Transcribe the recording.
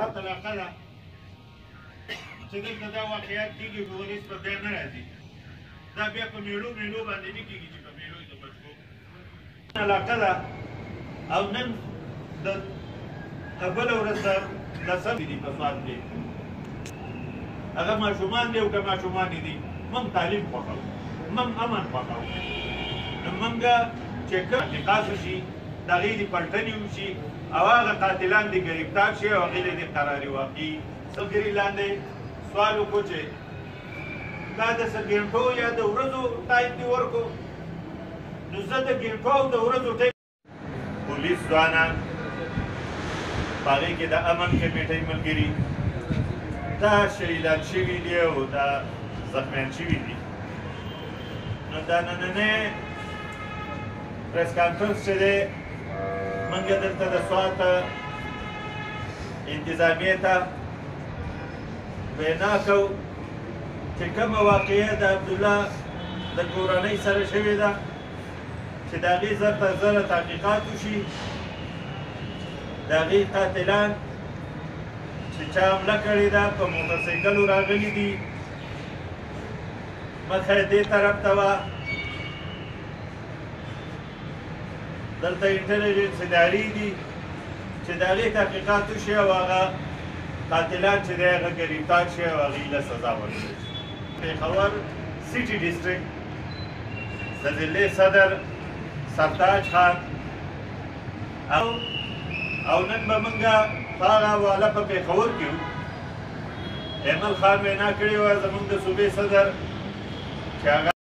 زیات علاقه ده چې دلته دا واقعیات کېږي ټوریز په بیا نه راځي دا بیا په میړو باندې نه کېږي چې په میړو یې د بچکو علاقه ده او نن د بله ورځ د سم دي په سوال کې هغه ماشومان دي او که ماشومانې دي موږ تعلیم خوښوو موږ امن خوښوو نو موږ چې کوم تحقیقات وشي د هغې دې پلټنې وشي او هغه قاتلان دې ګرفتار شي او هغې دې قرارې واقعي سلګري لاندې سوال وکړو چې دا د څه ګنټو یا د ورځو ټایم دې ورکړو نو زه د ګنټو او د ورځو ټایم پولیس ځوانان په هغې کې د امن کمیټۍ ملګري دا شهیدان شوي دي او دا زخمیان شوي دي نو دا نننی پریس کانفرنس چې دی موږ دلته د سوات انتظامیې ته وینا کوو چې کومه واقعه د عبدالله د کورنۍ سره شوې ده چې د هغې زر تر زره تحقیقات وشي د هغې قاتلان چې چا حمله کړې ده په موټرسایکلو راغلي دي مخه یې دې طرف ته وه دلته انټلیجنس ادارې دي چې د هغې تحقیقات وشي او هغه قاتلان چې دی هغه ګرفتار شي او هغې له سزا ورکړل شي پېښور سټي ډسټرکټ د ضلع صدر سرتاج خان او نن به موږ په هغه حواله په پېښور کې وو ایمل خان وینا کړې وه زموږ د صوبې صدر چې هغه